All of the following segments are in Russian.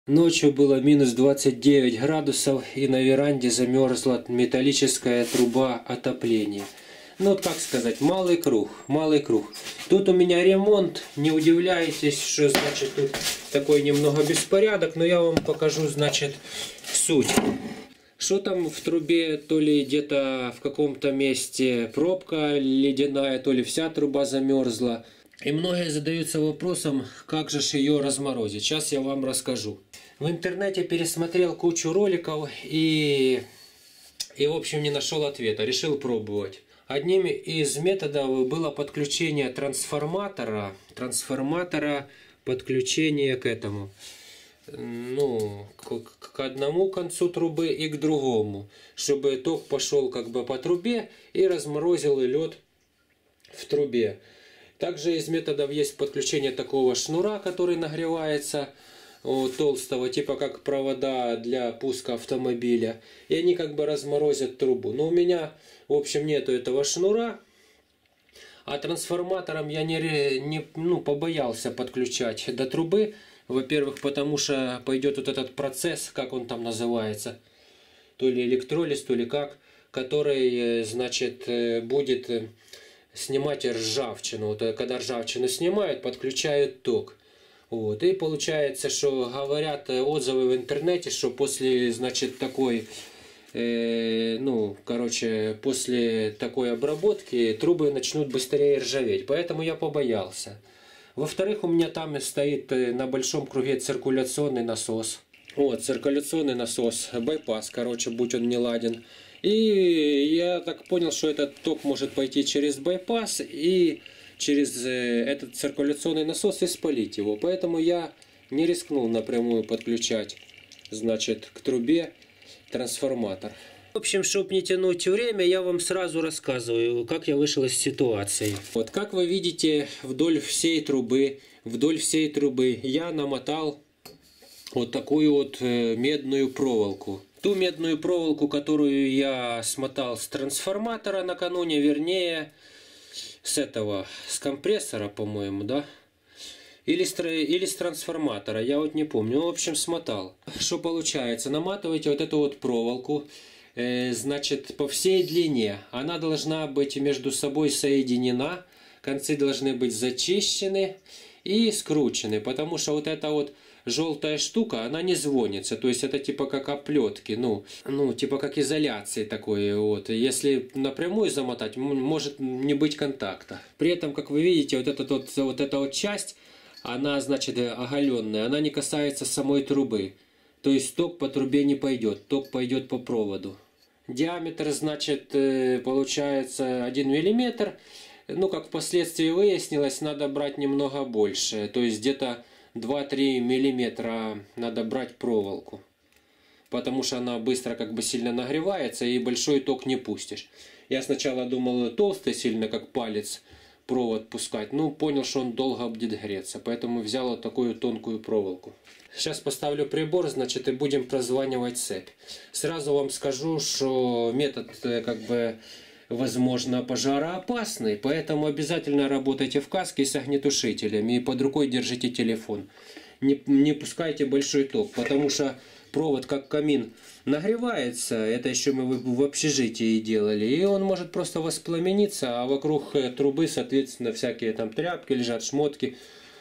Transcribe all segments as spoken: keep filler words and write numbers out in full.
Ночью было минус двадцать девять градусов, и на веранде замерзла металлическая труба отопления. Ну, вот как сказать, малый круг, малый круг. Тут у меня ремонт, не удивляйтесь, что значит тут такой немного беспорядок, но я вам покажу, значит, суть. Что там в трубе, то ли где-то в каком-то месте пробка ледяная, то ли вся труба замерзла. И многие задаются вопросом, как же ее разморозить. Сейчас я вам расскажу. В интернете пересмотрел кучу роликов и, и в общем, не нашел ответа. Решил пробовать. Одним из методов было подключение трансформатора, трансформатора подключение к этому. Ну, к, к одному концу трубы и к другому. Чтобы ток пошел как бы по трубе и разморозил лед в трубе. Также из методов есть подключение такого шнура, который нагревается, вот, толстого, типа как провода для пуска автомобиля. И они как бы разморозят трубу. Но у меня, в общем, нету этого шнура. А трансформатором я не, не ну, побоялся подключать до трубы. Во-первых, потому что пойдет вот этот процесс, как он там называется. То ли электролиз, то ли как. Который, значит, будет снимать ржавчину. Вот, когда ржавчину снимают, подключают ток. Вот. И получается, что говорят отзывы в интернете, что после, значит, такой, э, ну, короче, после такой обработки трубы начнут быстрее ржаветь. Поэтому я побоялся. Во-вторых, у меня там стоит на большом круге циркуляционный насос. Вот, циркуляционный насос, байпас, короче, будь он не ладен. И я так понял, что этот ток может пойти через байпас и через этот циркуляционный насос и спалить его. Поэтому я не рискнул напрямую подключать, значит, к трубе трансформатор. В общем, чтобы не тянуть время, я вам сразу рассказываю, как я вышел из ситуации. Вот, как вы видите, вдоль всей трубы, вдоль всей трубы я намотал вот такую вот медную проволоку. Ту медную проволоку, которую я смотал с трансформатора накануне, вернее, с этого, с компрессора, по-моему, да? Или с, или с трансформатора, я вот не помню. Ну, в общем, смотал. Что получается? Наматываете вот эту вот проволоку, э, значит, по всей длине. Она должна быть между собой соединена, концы должны быть зачищены и скручены, потому что вот эта вот желтая штука, она не звонится, то есть это типа как оплетки, ну, ну типа как изоляции такой, вот. Если напрямую замотать, может не быть контакта. При этом, как вы видите, вот эта вот, вот эта вот часть, она, значит, оголенная, она не касается самой трубы, то есть ток по трубе не пойдет, ток пойдет по проводу. Диаметр, значит, получается один миллиметр, ну, как впоследствии выяснилось, надо брать немного больше, то есть где-то два-три миллиметра надо брать проволоку, потому что она быстро как бы сильно нагревается и большой ток не пустишь. Я сначала думал толстый сильно, как палец, провод пускать, но понял, что он долго будет греться, поэтому взял вот такую тонкую проволоку. Сейчас поставлю прибор, значит, и будем прозванивать цепь. Сразу вам скажу, что метод как бы возможно пожароопасный, поэтому обязательно работайте в каске с огнетушителями и под рукой держите телефон. Не, не пускайте большой ток, потому что провод как камин нагревается, это еще мы в, в общежитии делали, и он может просто воспламениться, а вокруг трубы, соответственно, всякие там тряпки лежат, шмотки,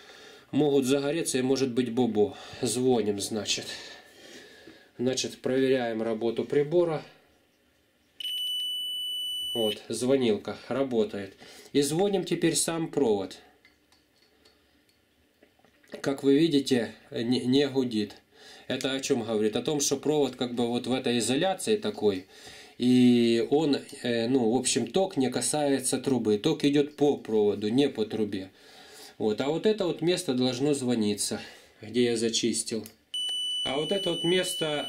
могут загореться и может быть бобо. Звоним, значит. Значит, проверяем работу прибора. Вот, звонилка работает. И звоним теперь сам провод. Как вы видите, не, не гудит. Это о чем говорит? О том, что провод как бы вот в этой изоляции такой. И он, э, ну, в общем, ток не касается трубы. Ток идет по проводу, не по трубе. Вот, а вот это вот место должно звониться, где я зачистил. А вот это вот место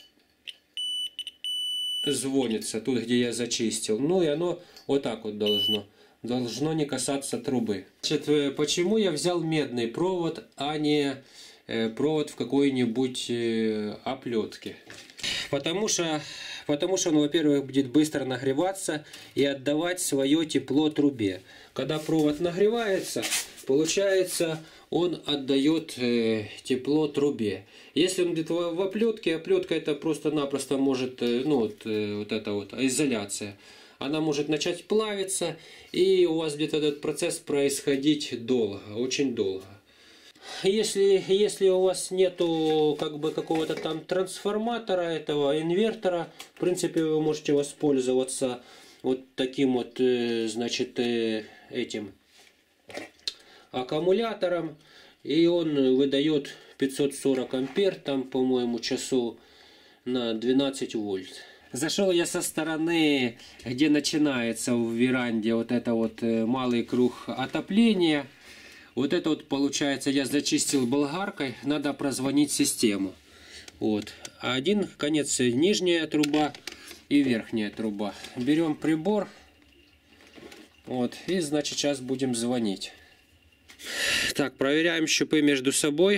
звонится, тут, где я зачистил. Ну и оно вот так вот должно. Должно не касаться трубы. Значит, почему я взял медный провод, а не провод в какой-нибудь оплетке? Потому что, потому что он, во-первых, будет быстро нагреваться и отдавать свое тепло трубе. Когда провод нагревается, получается, он отдает э, тепло трубе. Если он где-то в оплетке, оплетка это просто-напросто может, э, ну вот, э, вот это вот изоляция, она может начать плавиться, и у вас где-то этот процесс происходить долго, очень долго. Если, если у вас нету как бы какого-то там трансформатора, этого инвертора, в принципе вы можете воспользоваться вот таким вот, э, значит, э, этим аккумулятором, и он выдает пятьсот сорок ампер, там, по-моему, часов на двенадцать вольт. Зашел я со стороны, где начинается в веранде вот это вот малый круг отопления. Вот это вот получается, я зачистил болгаркой, надо прозвонить систему. Вот. Один конец нижняя труба и верхняя труба. Берем прибор. Вот. И значит сейчас будем звонить. Так, проверяем щупы между собой.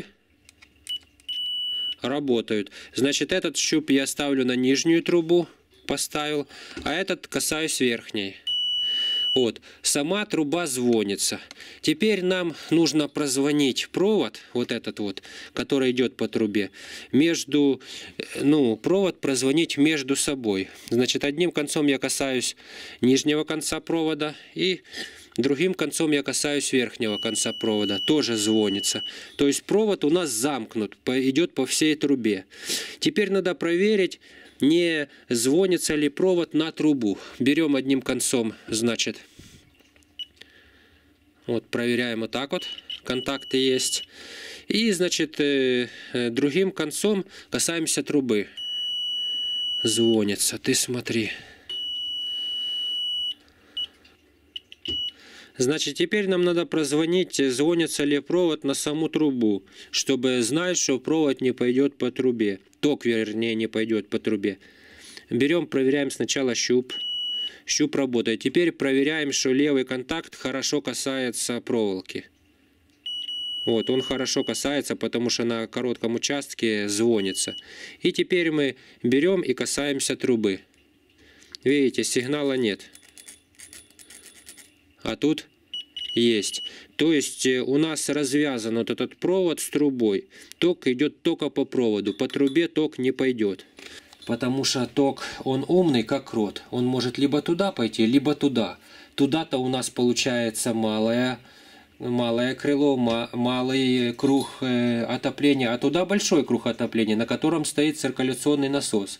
Работают. Значит, этот щуп я ставлю на нижнюю трубу, поставил, а этот касаюсь верхней. Вот, сама труба звонится. Теперь нам нужно прозвонить провод, вот этот вот, который идет по трубе, между, ну, провод прозвонить между собой. Значит, одним концом я касаюсь нижнего конца провода, и другим концом я касаюсь верхнего конца провода. Тоже звонится. То есть провод у нас замкнут, идет по всей трубе. Теперь надо проверить, не звонится ли провод на трубу. Берем одним концом, значит, вот проверяем вот так вот, контакты есть. И, значит, другим концом касаемся трубы. Звонится, ты смотри. Значит, теперь нам надо прозвонить, звонится ли провод на саму трубу, чтобы знать, что провод не пойдет по трубе. Ток, вернее, не пойдет по трубе. Берем, проверяем сначала щуп. Щуп работает. Теперь проверяем, что левый контакт хорошо касается проволоки. Вот, он хорошо касается, потому что на коротком участке звонится. И теперь мы берем и касаемся трубы. Видите, сигнала нет. А тут есть. То есть у нас развязан вот этот провод с трубой. Ток идет только по проводу. По трубе ток не пойдет. Потому что ток, он умный, как крот. Он может либо туда пойти, либо туда. Туда-то у нас получается малое, малое крыло, малый круг отопления. А туда большой круг отопления, на котором стоит циркуляционный насос.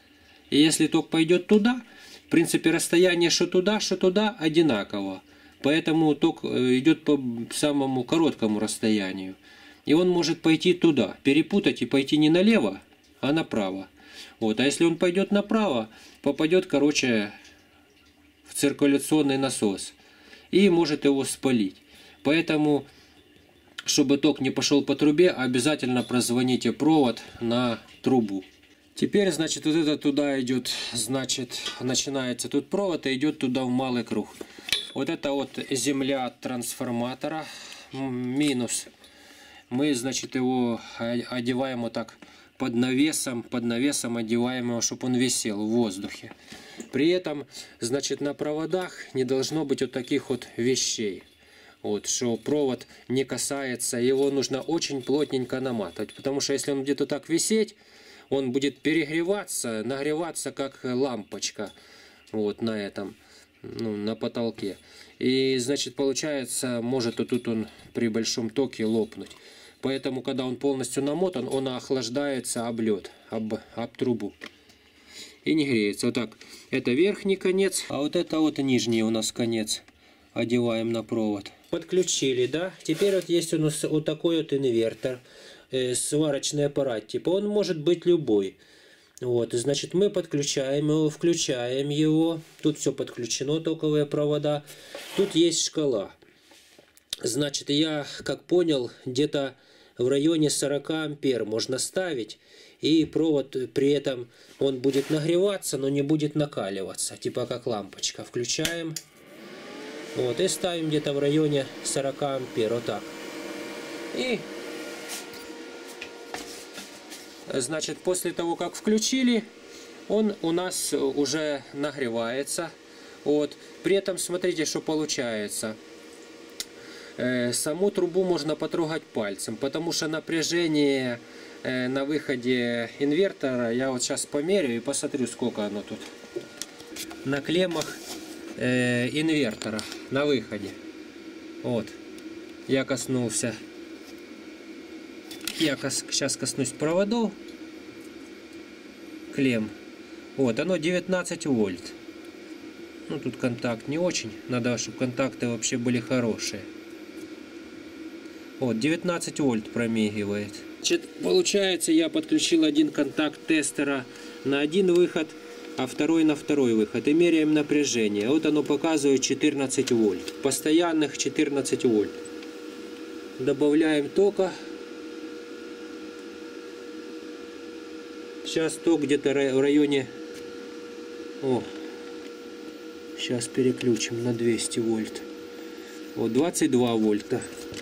И если ток пойдет туда, в принципе, расстояние что туда, что туда одинаково. Поэтому ток идет по самому короткому расстоянию. И он может пойти туда, перепутать и пойти не налево, а направо. Вот. А если он пойдет направо, попадет, короче, в циркуляционный насос. И может его спалить. Поэтому, чтобы ток не пошел по трубе, обязательно прозвоните провод на трубу. Теперь, значит, вот это туда идет, значит, начинается тут провод и идет туда в малый круг. Вот это вот земля от трансформатора, минус. Мы, значит, его одеваем вот так под навесом, под навесом одеваем его, чтобы он висел в воздухе. При этом, значит, на проводах не должно быть вот таких вот вещей. Вот, что провод не касается, его нужно очень плотненько наматывать. Потому что если он где-то так висеть, он будет перегреваться, нагреваться как лампочка вот на этом, ну, на потолке. И, значит, получается, может вот тут он при большом токе лопнуть. Поэтому, когда он полностью намотан, он охлаждается об лед, об, об трубу. И не греется. Вот так. Это верхний конец, а вот это вот нижний у нас конец. Одеваем на провод. Подключили, да? Теперь вот есть у нас вот такой вот инвертор. Сварочный аппарат, типа он может быть любой. Вот, значит, мы подключаем его, включаем его. Тут все подключено, токовые провода. Тут есть шкала. Значит, я, как понял, где-то в районе сорока ампер можно ставить. И провод при этом он будет нагреваться, но не будет накаливаться. Типа как лампочка. Включаем. Вот, и ставим где-то в районе сорока ампер. Вот так. И значит, после того, как включили, он у нас уже нагревается. Вот. При этом смотрите, что получается. э, саму трубу можно потрогать пальцем, потому что напряжение э, на выходе инвертора, я вот сейчас померяю и посмотрю, сколько оно тут на клеммах э, инвертора на выходе. Вот, я коснулся, я кос, сейчас коснусь проводов, клемм. Вот, оно девятнадцать вольт. Ну, тут контакт не очень. Надо, чтобы контакты вообще были хорошие. Вот, девятнадцать вольт промигивает. Значит, получается, я подключил один контакт тестера на один выход, а второй на второй выход. И меряем напряжение. Вот оно показывает четырнадцать вольт. Постоянных четырнадцать вольт. Добавляем тока. Сейчас ток где-то в районе... О, сейчас переключим на двести вольт. Вот двадцать два вольта.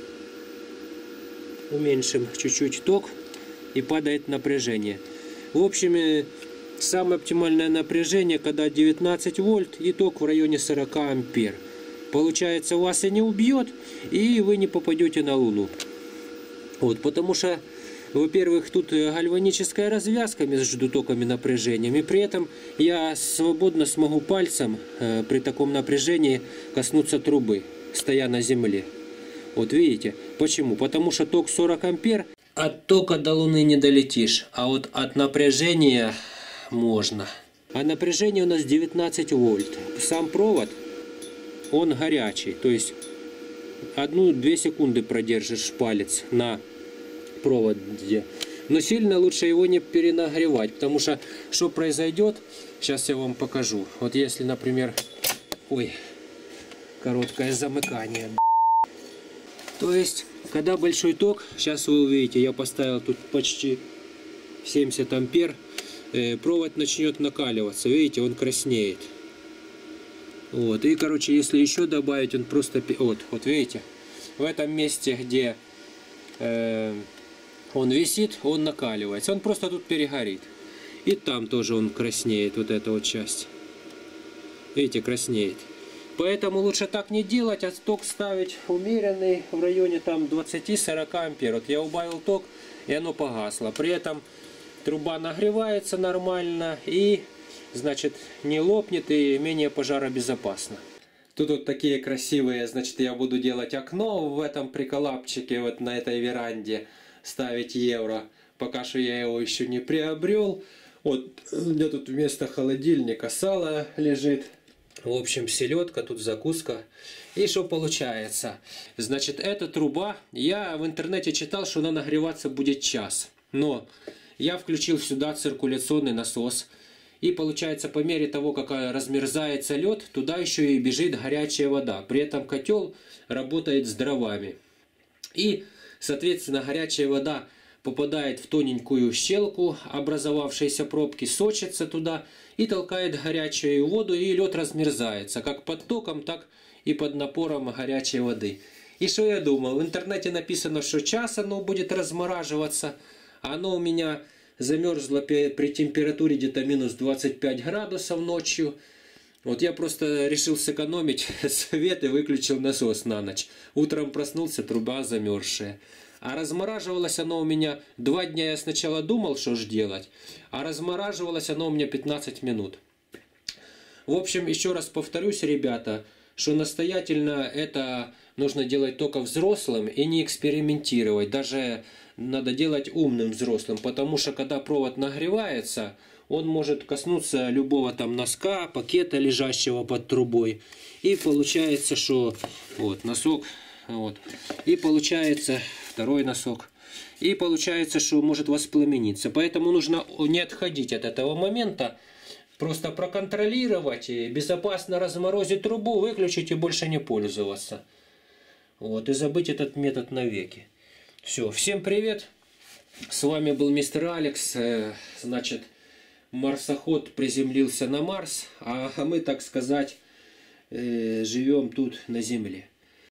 Уменьшим чуть-чуть ток и падает напряжение. В общем, самое оптимальное напряжение, когда девятнадцать вольт и ток в районе сорок ампер. Получается, вас и не убьет, и вы не попадете на Луну. Вот, потому что, во-первых, тут гальваническая развязка между токами и напряжением, и при этом я свободно смогу пальцем э, при таком напряжении коснуться трубы, стоя на земле. Вот видите, почему? Потому что ток сорок ампер, от тока до Луны не долетишь, а вот от напряжения можно. А напряжение у нас девятнадцать вольт. Сам провод, он горячий, то есть одну-две секунды продержишь палец на проводе. Но сильно лучше его не перенагревать, потому что что произойдет, сейчас я вам покажу. Вот если, например, ой, короткое замыкание. То есть, когда большой ток, сейчас вы увидите, я поставил тут почти семьдесят ампер, э, провод начнет накаливаться, видите, он краснеет. Вот, и, короче, если еще добавить, он просто, вот, вот видите, в этом месте, где э, он висит, он накаливается, он просто тут перегорит. И там тоже он краснеет, вот эта вот часть. Видите, краснеет. Поэтому лучше так не делать, а ток ставить умеренный в районе там двадцати-сорока ампер. Вот я убавил ток, и оно погасло. При этом труба нагревается нормально и, значит, не лопнет и менее пожаробезопасно. Тут вот такие красивые, значит, я буду делать окно в этом приколапчике, вот на этой веранде, ставить евро. Пока что я его еще не приобрел. Вот, у меня тут вместо холодильника сало лежит. В общем, селедка, тут закуска. И что получается? Значит, эта труба, я в интернете читал, что она нагреваться будет час. Но я включил сюда циркуляционный насос. И получается, по мере того, как размерзается лед, туда еще и бежит горячая вода. При этом котел работает с дровами. И, соответственно, горячая вода попадает в тоненькую щелку образовавшейся пробки, сочится туда и толкает горячую воду, и лед размерзается, как под током, так и под напором горячей воды. И что я думал? В интернете написано, что час оно будет размораживаться, а оно у меня замерзло при температуре где-то минус двадцать пять градусов ночью. Вот я просто решил сэкономить свет и выключил насос на ночь. Утром проснулся, труба замерзшая. А размораживалось оно у меня, два дня я сначала думал, что ж делать, а размораживалось оно у меня пятнадцать минут. В общем, еще раз повторюсь, ребята, что настоятельно это нужно делать только взрослым и не экспериментировать. Даже надо делать умным взрослым, потому что когда провод нагревается, он может коснуться любого там носка, пакета, лежащего под трубой. И получается, что вот носок, вот, и получается второй носок. И получается, что может воспламениться. Поэтому нужно не отходить от этого момента. Просто проконтролировать и безопасно разморозить трубу, выключить и больше не пользоваться. Вот, и забыть этот метод навеки. Все, всем привет. С вами был мистер Алекс. Значит, марсоход приземлился на Марс, а мы, так сказать, живем тут на Земле.